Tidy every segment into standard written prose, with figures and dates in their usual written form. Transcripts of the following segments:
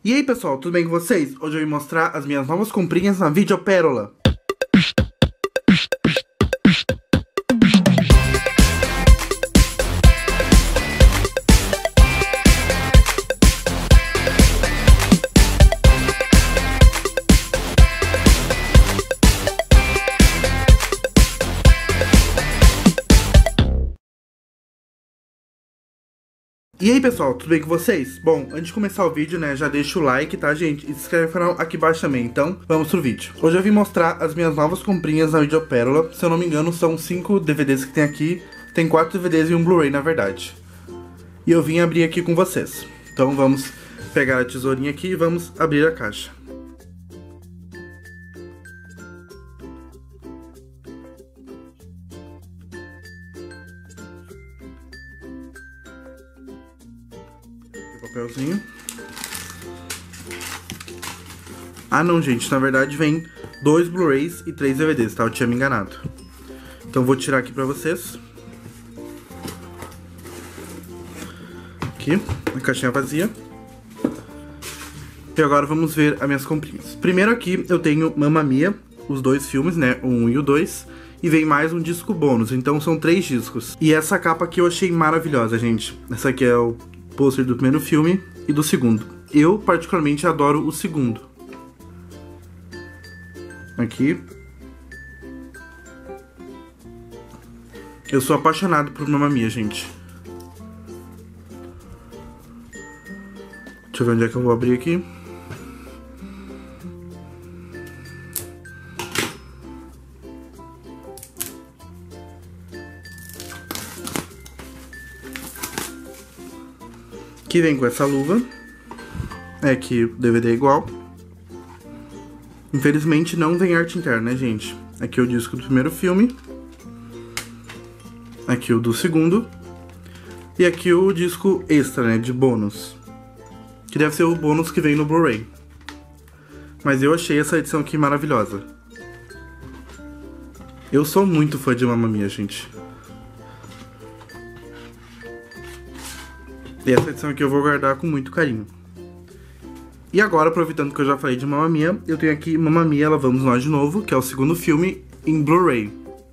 E aí pessoal, tudo bem com vocês? Hoje eu vim mostrar as minhas novas comprinhas na Videopérola. E aí pessoal, tudo bem com vocês? Bom, antes de começar o vídeo, né, já deixa o like, tá gente? E se inscreve no canal aqui embaixo também, então vamos pro vídeo. Hoje eu vim mostrar as minhas novas comprinhas na Videopérola. Se eu não me engano, são 5 DVDs que tem aqui. Tem 4 DVDs e um Blu-ray, na verdade. E eu vim abrir aqui com vocês. Então vamos pegar a tesourinha aqui e vamos abrir a caixa. Papelzinho. Ah não, gente, na verdade vem 2 Blu-rays e 3 DVDs, tá? Eu tinha me enganado. Então vou tirar aqui pra vocês. Aqui, a caixinha vazia. E agora vamos ver as minhas comprinhas. Primeiro aqui eu tenho Mamma Mia, os 2 filmes, né? O 1 e o 2. E vem mais um disco bônus, então são 3 discos. E essa capa aqui eu achei maravilhosa, gente. Essa aqui é o pôster do primeiro filme e do segundo. Eu particularmente adoro o segundo. Aqui. Eu sou apaixonado por Mamma Mia, gente. Deixa eu ver onde é que eu vou abrir aqui. Que vem com essa luva. É que o DVD é igual. Infelizmente não vem arte interna, né, gente? Aqui é o disco do primeiro filme. Aqui o do segundo. E aqui o disco extra, né, de bônus. Que deve ser o bônus que vem no Blu-ray. Mas eu achei essa edição aqui maravilhosa. Eu sou muito fã de Mamma Mia, gente. E essa edição aqui eu vou guardar com muito carinho. E agora, aproveitando que eu já falei de Mamma Mia, eu tenho aqui Mamma Mia, Lá Vamos Nós de Novo, que é o segundo filme em Blu-ray.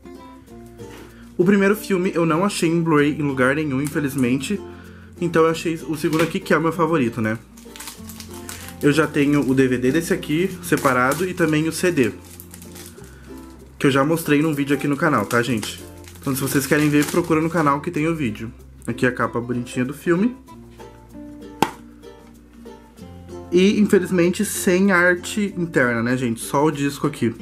O primeiro filme eu não achei em Blu-ray em lugar nenhum, infelizmente. Então eu achei o segundo aqui, que é o meu favorito, né? Eu já tenho o DVD desse aqui, separado, e também o CD. Que eu já mostrei num vídeo aqui no canal, tá, gente? Então se vocês querem ver, procura no canal que tem o vídeo. Aqui a capa bonitinha do filme. E, infelizmente, sem arte interna, né, gente? Só o disco aqui.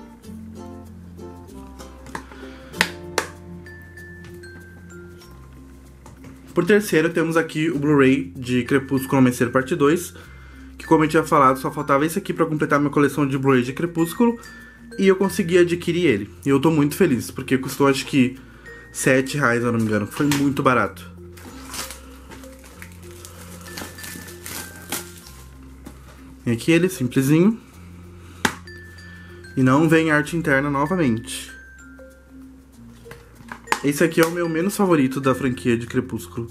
Por terceiro, temos aqui o Blu-ray de Crepúsculo Amanhecer Parte 2. Que, como eu tinha falado, só faltava esse aqui pra completar minha coleção de Blu-ray de Crepúsculo. E eu consegui adquirir ele. E eu tô muito feliz, porque custou, acho que R$7, se eu não me engano. Foi muito barato. E aqui ele, simplesinho. E não vem arte interna novamente. Esse aqui é o meu menos favorito da franquia de Crepúsculo.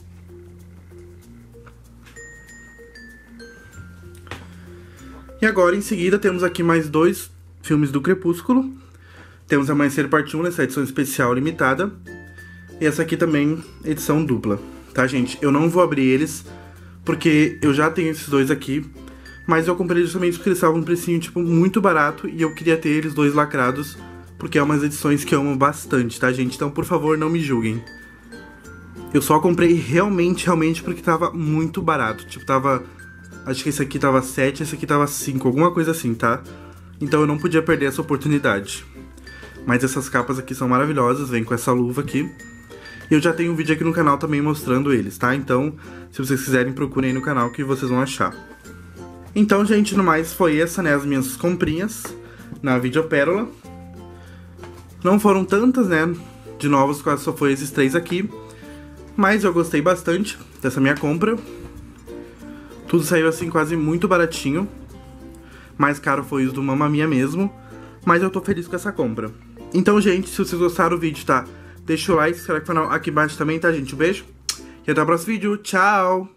E agora, em seguida, temos aqui mais 2 filmes do Crepúsculo. Temos Amanhecer Parte 1, nessa edição especial limitada. E essa aqui também, edição dupla. Tá, gente? Eu não vou abrir eles, porque eu já tenho esses 2 aqui. Mas eu comprei justamente porque eles estavam num precinho, tipo, muito barato. E eu queria ter eles 2 lacrados, porque é umas edições que eu amo bastante, tá, gente? Então, por favor, não me julguem. Eu só comprei realmente porque tava muito barato. Tipo, tava... Acho que esse aqui tava 7, esse aqui tava 5, alguma coisa assim, tá? Então eu não podia perder essa oportunidade. Mas essas capas aqui são maravilhosas, vem com essa luva aqui. E eu já tenho um vídeo aqui no canal também mostrando eles, tá? Então, se vocês quiserem, procurem aí no canal que vocês vão achar. Então, gente, no mais, foi essa, né, as minhas comprinhas na Videopérola. Não foram tantas, né, de novos, quase só foi esses 3 aqui. Mas eu gostei bastante dessa minha compra. Tudo saiu, assim, quase muito baratinho. Mais caro foi os do Mamma Mia mesmo. Mas eu tô feliz com essa compra. Então, gente, se vocês gostaram do vídeo, tá? Deixa o like, se inscreve no canal aqui embaixo também, tá, gente? Um beijo. E até o próximo vídeo. Tchau!